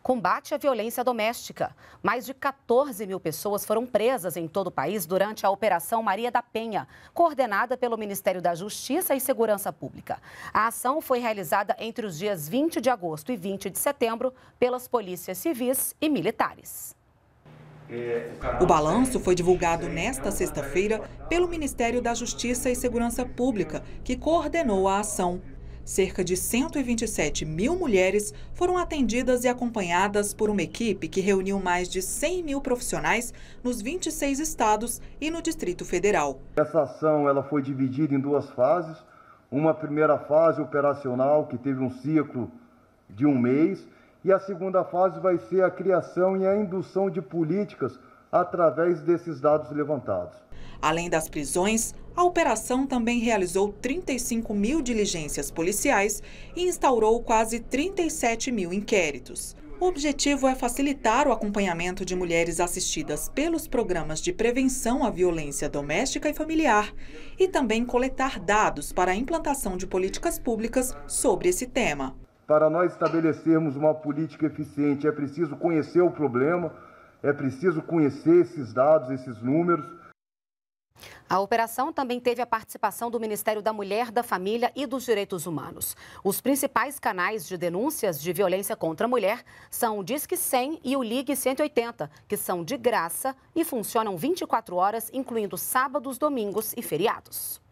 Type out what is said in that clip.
combate à violência doméstica. Mais de 14 mil pessoas foram presas em todo o país durante a Operação Maria da Penha, coordenada pelo Ministério da Justiça e Segurança Pública. A ação foi realizada entre os dias 20 de agosto e 20 de setembro pelas polícias civis e militares. O balanço foi divulgado nesta sexta-feira pelo Ministério da Justiça e Segurança Pública, que coordenou a ação. Cerca de 127 mil mulheres foram atendidas e acompanhadas por uma equipe que reuniu mais de 100 mil profissionais nos 26 estados e no Distrito Federal. Essa ação ela foi dividida em duas fases. Uma primeira fase operacional, que teve um ciclo de um mês, e a segunda fase vai ser a criação e a indução de políticas através desses dados levantados. Além das prisões, a operação também realizou 35 mil diligências policiais e instaurou quase 37 mil inquéritos. O objetivo é facilitar o acompanhamento de mulheres assistidas pelos programas de prevenção à violência doméstica e familiar e também coletar dados para a implantação de políticas públicas sobre esse tema. Para nós estabelecermos uma política eficiente, é preciso conhecer o problema, é preciso conhecer esses dados, esses números. A operação também teve a participação do Ministério da Mulher, da Família e dos Direitos Humanos. Os principais canais de denúncias de violência contra a mulher são o Disque 100 e o Ligue 180, que são de graça e funcionam 24 horas, incluindo sábados, domingos e feriados.